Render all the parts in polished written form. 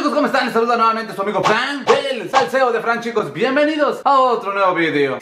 chicos, ¿cómo están? Les saluda nuevamente su amigo Fran del Salseo de Fran, chicos. Bienvenidos a otro nuevo video.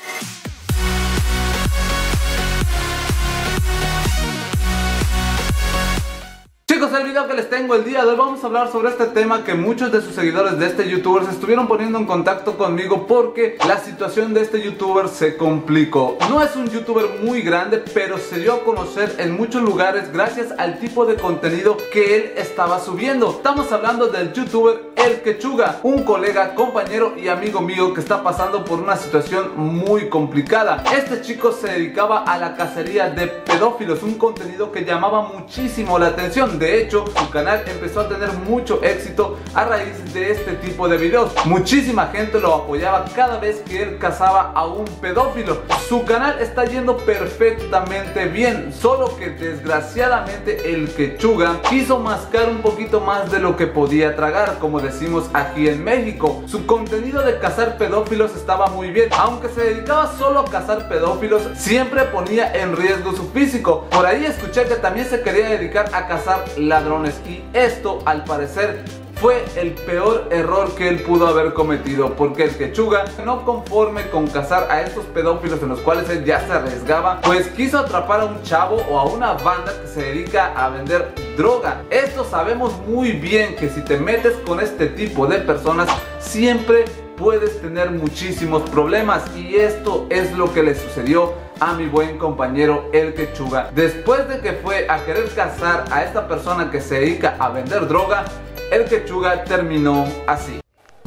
Chicos, el video que les tengo el día de hoy vamos a hablar sobre este tema que muchos de sus seguidores de este youtuber se estuvieron poniendo en contacto conmigo porque la situación de este youtuber se complicó. No es un youtuber muy grande, pero se dio a conocer en muchos lugares gracias al tipo de contenido que él estaba subiendo. Estamos hablando del youtuber El Quechuga, un colega, compañero y amigo mío que está pasando por una situación muy complicada. Este chico se dedicaba a la cacería de pedófilos, un contenido que llamaba muchísimo la atención. De hecho, su canal empezó a tener mucho éxito a raíz de este tipo de videos. Muchísima gente lo apoyaba cada vez que él cazaba a un pedófilo. Su canal está yendo perfectamente bien, solo que desgraciadamente El Quechuga quiso mascar un poquito más de lo que podía tragar, como decimos aquí en México. Su contenido de cazar pedófilos estaba muy bien, aunque se dedicaba solo a cazar pedófilos, siempre ponía en riesgo su físico. Por ahí escuché que también se quería dedicar a cazar ladrones, y esto al parecer fue el peor error que él pudo haber cometido, porque El Quechuga, no conforme con cazar a estos pedófilos en los cuales él ya se arriesgaba, pues quiso atrapar a un chavo o a una banda que se dedica a vender droga. Esto sabemos muy bien que si te metes con este tipo de personas siempre puedes tener muchísimos problemas, y esto es lo que le sucedió a mi buen compañero El Quechuga. Después de que fue a querer cazar a esta persona que se dedica a vender droga, El Quechuga terminó así.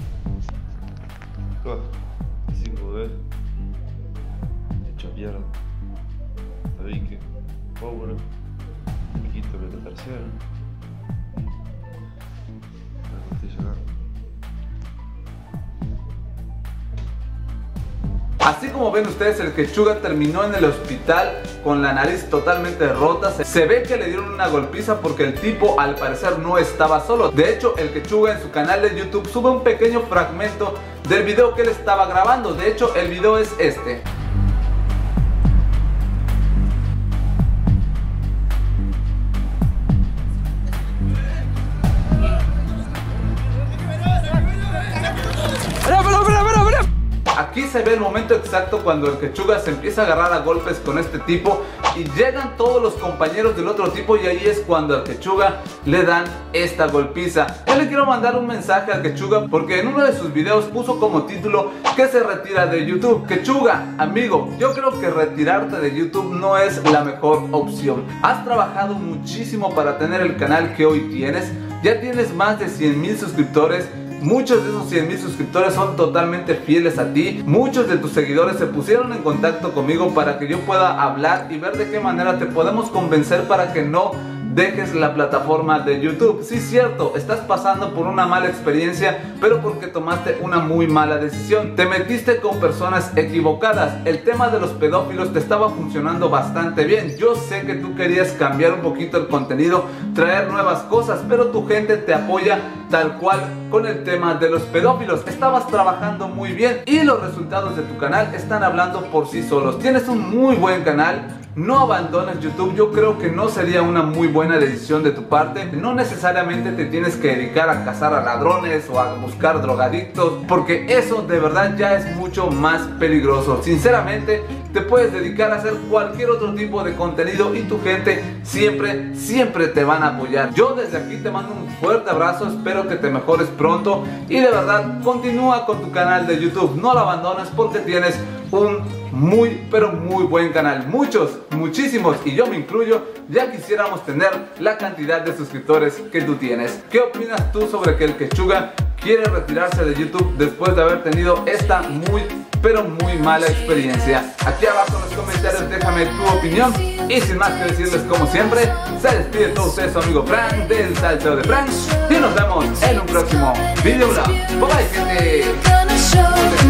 Sin poder, hecho mierda, tabique, pobre, quito de la tercera. Así como ven ustedes, El Quechuga terminó en el hospital con la nariz totalmente rota. Se ve que le dieron una golpiza porque el tipo al parecer no estaba solo. De hecho, El Quechuga en su canal de YouTube sube un pequeño fragmento del video que él estaba grabando. De hecho, el video es este. Aquí se ve el momento exacto cuando El Quechuga se empieza a agarrar a golpes con este tipo y llegan todos los compañeros del otro tipo, y ahí es cuando al Quechuga le dan esta golpiza. Yo le quiero mandar un mensaje al Quechuga porque en uno de sus videos puso como título que se retira de YouTube. Quechuga, amigo, yo creo que retirarte de YouTube no es la mejor opción. Has trabajado muchísimo para tener el canal que hoy tienes. Ya tienes más de 100,000 suscriptores. Muchos de esos 100,000 suscriptores son totalmente fieles a ti. Muchos de tus seguidores se pusieron en contacto conmigo para que yo pueda hablar y ver de qué manera te podemos convencer para que no dejes la plataforma de YouTube. Sí, cierto, estás pasando por una mala experiencia, pero porque tomaste una muy mala decisión. Te metiste con personas equivocadas. El tema de los pedófilos te estaba funcionando bastante bien. Yo sé que tú querías cambiar un poquito el contenido, traer nuevas cosas, pero tu gente te apoya tal cual con el tema de los pedófilos. Estabas trabajando muy bien y los resultados de tu canal están hablando por sí solos. Tienes un muy buen canal. No abandones YouTube. Yo creo que no sería una muy buena decisión de tu parte. No necesariamente te tienes que dedicar a cazar a ladrones o a buscar drogadictos, porque eso de verdad ya es mucho más peligroso. Sinceramente, te puedes dedicar a hacer cualquier otro tipo de contenido y tu gente siempre te van a apoyar. Yo desde aquí te mando un fuerte abrazo, espero que te mejores pronto y de verdad continúa con tu canal de YouTube. No lo abandones porque tienes un muy buen canal. Muchísimos, y yo me incluyo, ya quisiéramos tener la cantidad de suscriptores que tú tienes. ¿Qué opinas tú sobre que El Quechuga quiere retirarse de YouTube después de haber tenido esta muy mala experiencia? Aquí abajo en los comentarios déjame tu opinión, y sin más que decirles, como siempre, se despide de todos ustedes su amigo Fran del Salseo de Fran, y nos vemos en un próximo video. Bye bye, gente.